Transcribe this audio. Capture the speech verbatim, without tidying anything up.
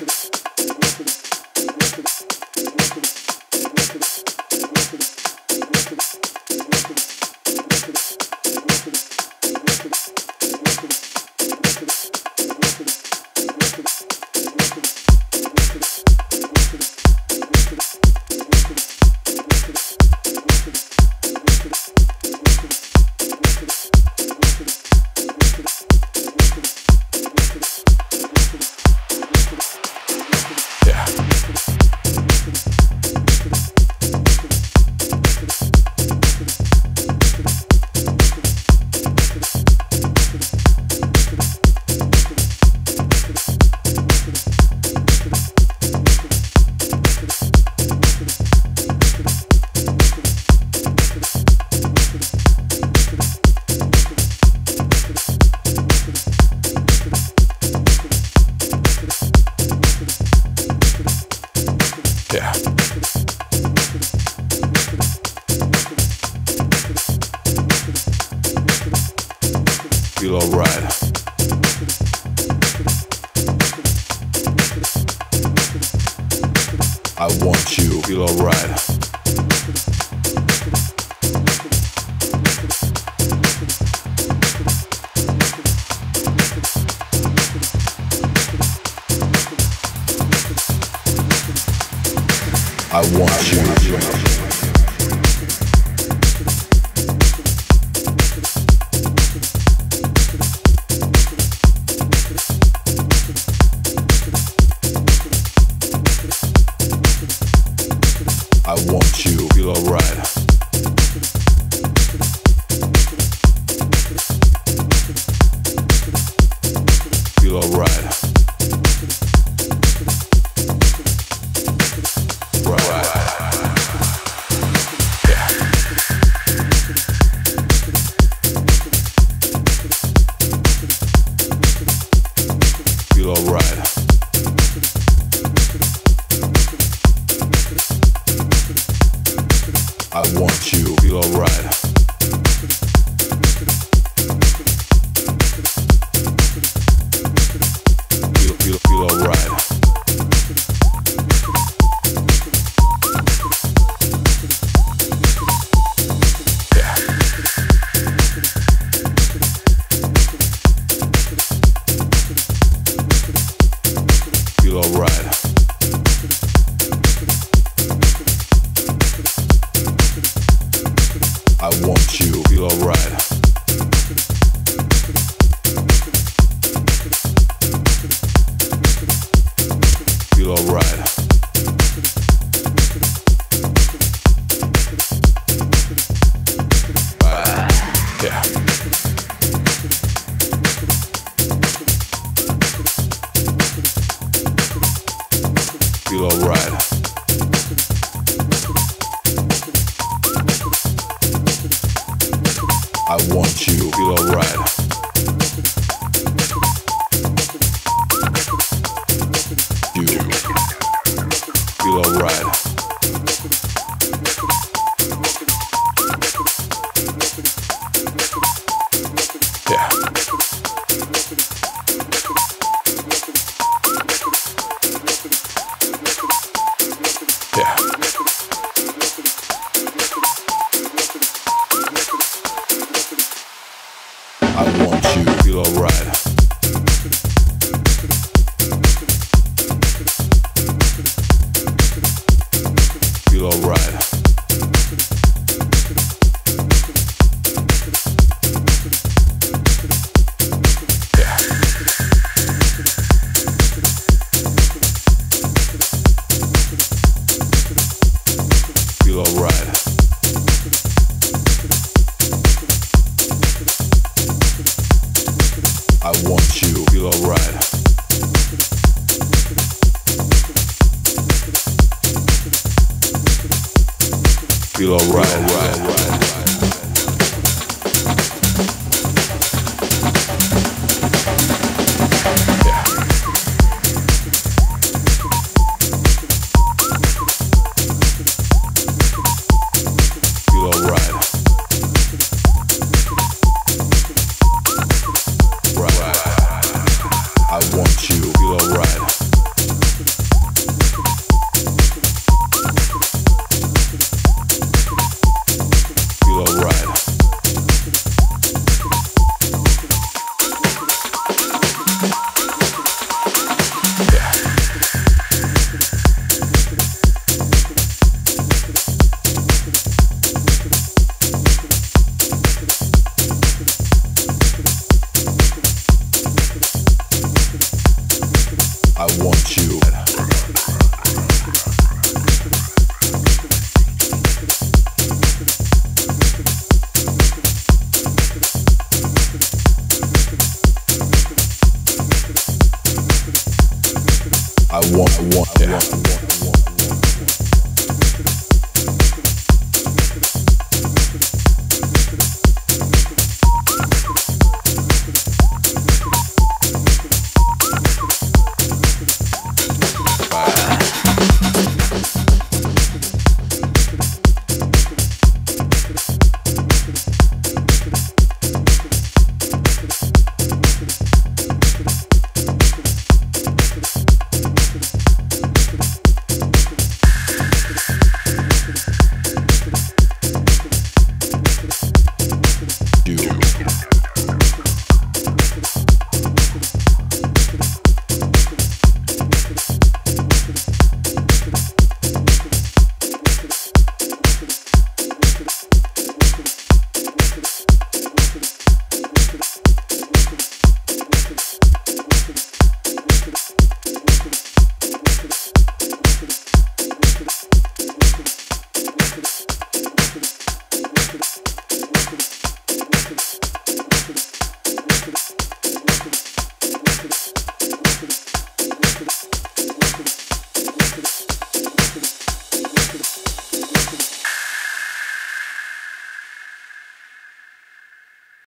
Feel alright. I want you. Feel alright. I want you. I want you. Feel alright. Feel alright. Right. Yeah. Feel alright. I want you. Feel alright. Feel, feel, feel alright. Yeah. Feel alright. I want you. Feel alright. Feel alright. Uh, yeah. Feel alright. I want you. Feel alright. You. Feel alright. Yeah. Yeah. I want you. Feel alright. Feel alright. Yeah. Feel alright. I want you. Feel alright. Feel alright. Right, right, right. Yeah. Feel alright. I want you. Feel alright. I want you. I want, I want, I want, I want, I want.